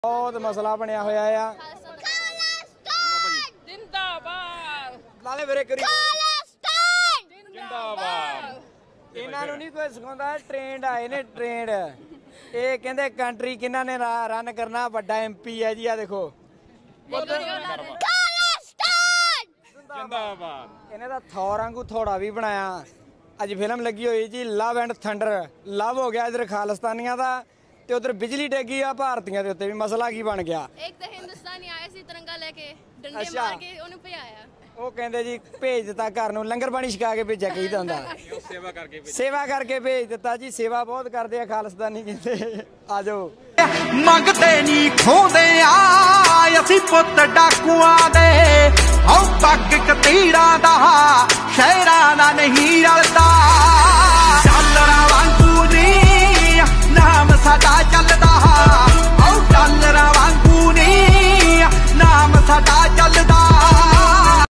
बहुत मसला बनया होया है इन्हां नूं नहीं कोई सिखाउंदा ट्रेंड आए ने ट्रेंड ये कहंदे कंट्री किन्हां ने रन करना बड़ा MP है जी आ देखो इन्हें दा थौर वांगू थोड़ा भी बनाया अज फिल्म लगी हुई जी लव एंड थंडर लव हो गया इधर खालिस्तानियां दा ते उधर बिजली डेगी आ भारतीयां दे उत्ते भी मसला की बन गया एक तो हिंदुस्तानी आया सी तिरंगा लेके डंडे मार के ओनू भजाया ਉਹ ਕਹਿੰਦੇ ਜੀ ਭੇਜ ਦਿੱਤਾ ਘਰ ਨੂੰ ਲੰਗਰ ਪਾਣੀ ਛਕਾ ਕੇ ਭੇਜਿਆ ਕਹੀਦਾ ਹੁੰਦਾ ਸੇਵਾ ਕਰਕੇ ਭੇਜ ਦਿੱਤਾ ਜੀ ਸੇਵਾ ਬਹੁਤ ਕਰਦੇ ਆ ਖਾਲਸਤਾਨੀ ਕਹਿੰਦੇ ਆ ਜਾਓ ਮੰਗਦੇ ਨਹੀਂ ਖੋਦੇ ਆ ਅਸੀਂ ਪੁੱਤ ਡਾਕੂਆਂ ਦੇ ਹਉ ਪੱਗ ਕਤੀੜਾਂ ਦਾ ਸ਼ਹਿਰਾਂ ਦਾ ਨਹੀਂ ਰਲਦਾ ਡਾਲਰਾਂ ਵਾਂਗੂ ਨਹੀਂ ਨਾਮ ਸਾਡਾ ਚੱਲਦਾ ਹਉ ਡਾਲਰਾਂ